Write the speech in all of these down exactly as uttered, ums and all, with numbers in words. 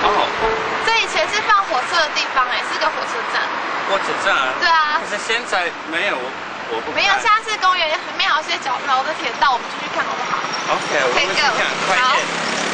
哦。 这以前是放火车的地方，哎，是个火车站。 火车站啊？ 对啊。 可是现在没有，我不。 没有，现在是公园，里面还有些角落的铁道，我们继续看好不好 ？OK， 我们去看，快点。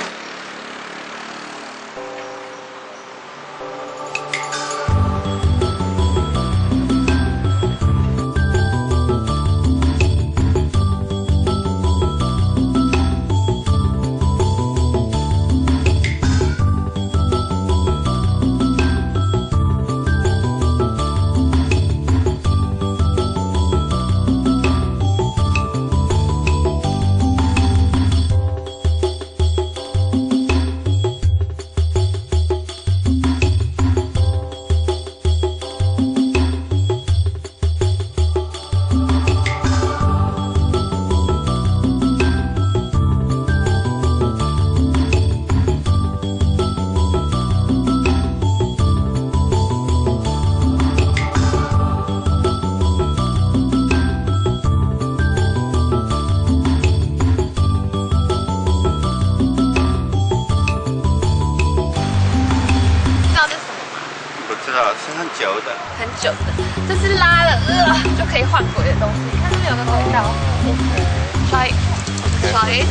是很久的， 很久的，这是拉了呃就可以换轨的东西。你看这边有个轨道，刷一，刷一，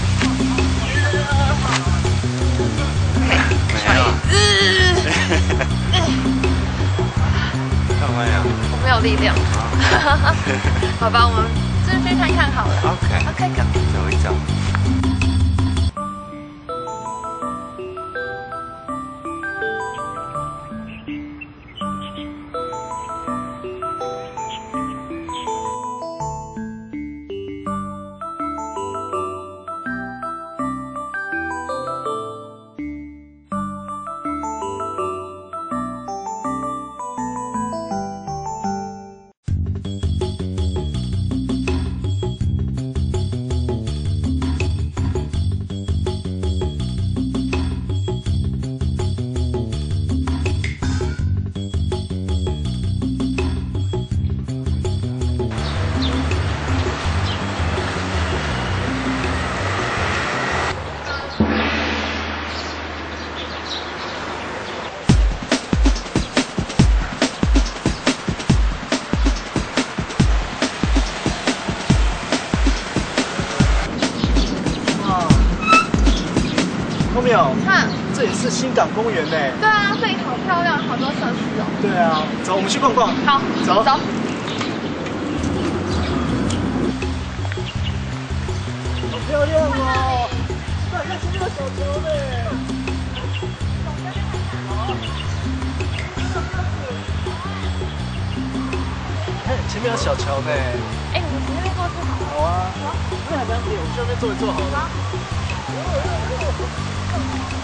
刷一， 干嘛呀？ 我没有力量。好吧，我们这边去看看好了。 OK，OK， 走一走。 没有， 看， 这也是新港公园呢。 对啊，这里好漂亮，好多设施哦。 对啊，走，我们去逛逛。 好， 走走。 好漂亮哦！快看前面有小桥呢。看前面有小桥呢。 哎，我们从那边过去好了。 好啊。好，那边还蛮远，我们去那边坐一坐好了。